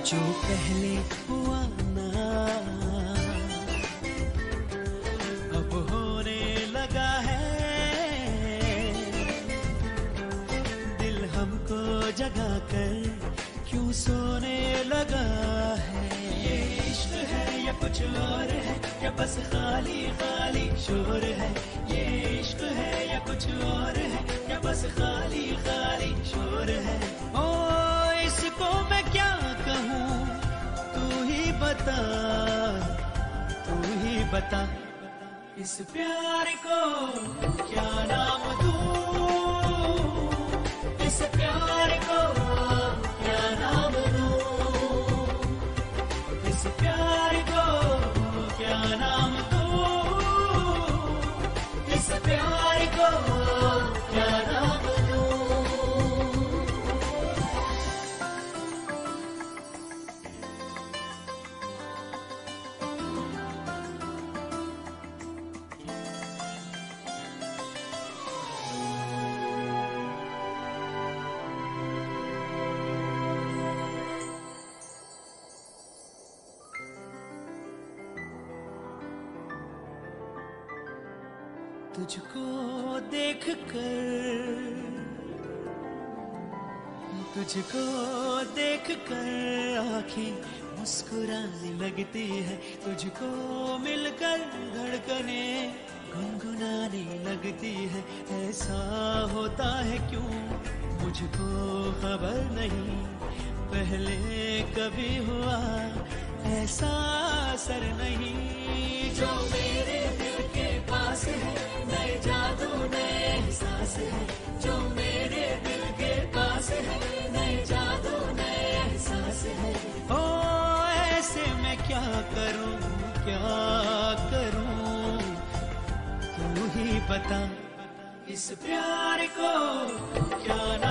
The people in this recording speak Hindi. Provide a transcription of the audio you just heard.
जो पहले हुआ ना अब होने लगा है, दिल हमको जगा कर क्यों सोने लगा है। ये इश्क है या कुछ और है, या बस खाली खाली शोर है। ये इश्क है या कुछ और है, या बस खाली खाली शोर है। ओ इसको मैं क्या कहूँ, तू ही बता, तू ही बता। इस प्यार को क्या नाम दूँ, इस प्यार को क्या नाम दूँ, इस प्यार को क्या नाम दूँ, इस प्यार को क्या नाम दूँ। तुझको देख कर, तुझको देख कर आँखें मुस्कुराने लगती है। तुझको मिलकर धड़कने गुनगुनाने लगती है। ऐसा होता है क्यों मुझको खबर नहीं, पहले कभी हुआ ऐसा असर नहीं। जो मेरे दिल के पास है, नए जादू नए एहसास है। जो मेरे दिल के पास है, नए जादू नए एहसास है। ओ ऐसे मैं क्या करूं, क्या करूं, तू ही बता। इस प्यार को क्या